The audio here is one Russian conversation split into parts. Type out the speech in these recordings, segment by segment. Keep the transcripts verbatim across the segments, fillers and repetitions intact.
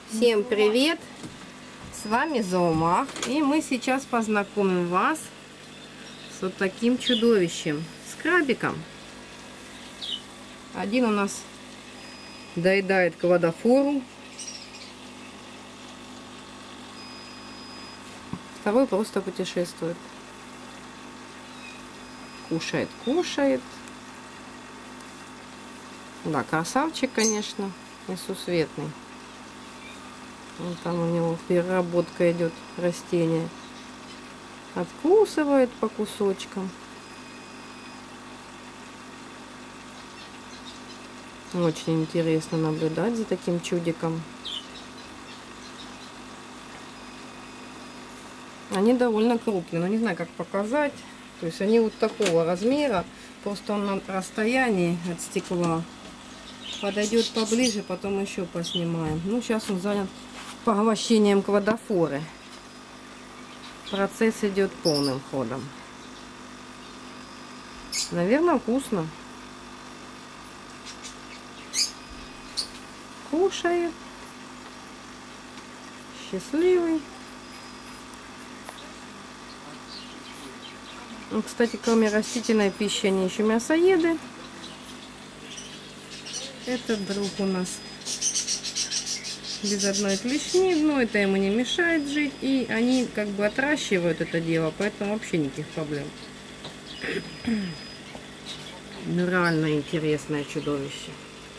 Всем привет! С вами Зоомах, и мы сейчас познакомим вас с вот таким чудовищем, с крабиком. Один у нас доедает кладофору, второй просто путешествует. Кушает, кушает. Да, красавчик, конечно, несусветный. Вон там у него переработка идет растения. Откусывает по кусочкам. Очень интересно наблюдать за таким чудиком. Они довольно крупные, но не знаю, как показать. То есть они вот такого размера. Просто он на расстоянии от стекла. Подойдет поближе, потом еще поснимаем. Ну, сейчас он занят поглощением кладофоры. Процесс идет полным ходом. Наверное, вкусно. Кушает. Счастливый. Ну, кстати, кроме растительной пищи, они еще мясоеды. Этот друг у нас без одной клешни, но это ему не мешает жить. И они как бы отращивают это дело, поэтому вообще никаких проблем. Ну, реально интересное чудовище.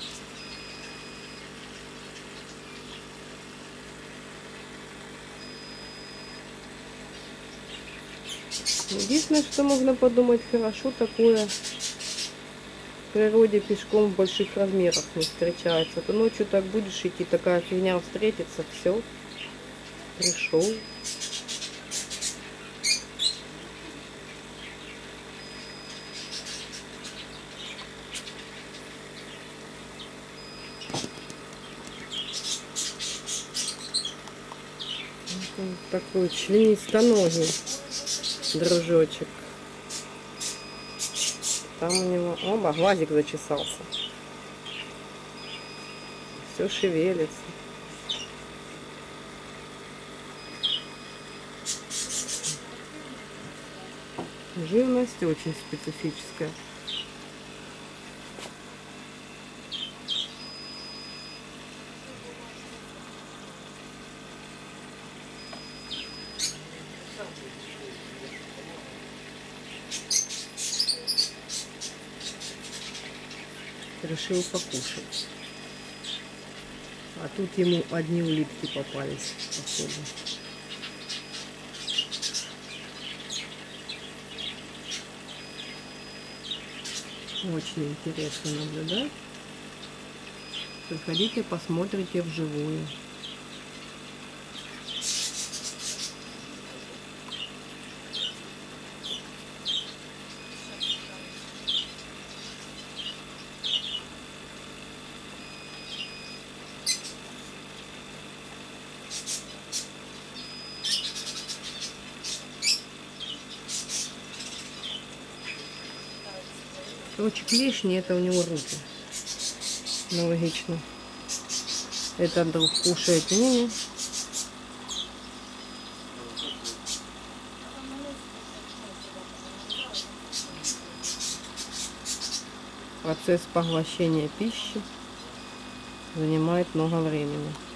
Единственное, что можно подумать, хорошо такое в природе пешком в больших размерах не встречается. То ночью так будешь идти, такая фигня встретится, все, пришел. Вот такой членистоногий дружочек. Там у него, оба, глазик зачесался. Все шевелится. Живность очень специфическая. Решил покушать. А тут ему одни улитки попались, походу. Очень интересно наблюдать. Приходите, посмотрите вживую. Короче, клешни — это у него руки. Ну, логично. Этот друг кушает мини. Процесс поглощения пищи занимает много времени.